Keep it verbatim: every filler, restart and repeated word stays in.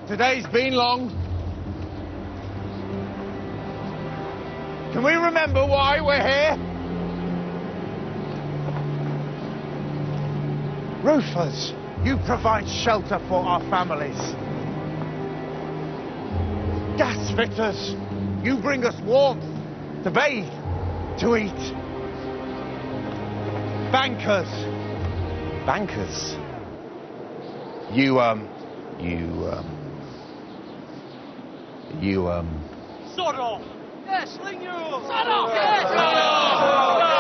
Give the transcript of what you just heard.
Today's been long. Can we remember why we're here? Roofers, you provide shelter for our families. Gas fitters, you bring us warmth to bathe, to eat. Bankers. Bankers? You, um, you, um... You, um... Sod off! Yeah, sling your... Sod off! Yeah, sod off!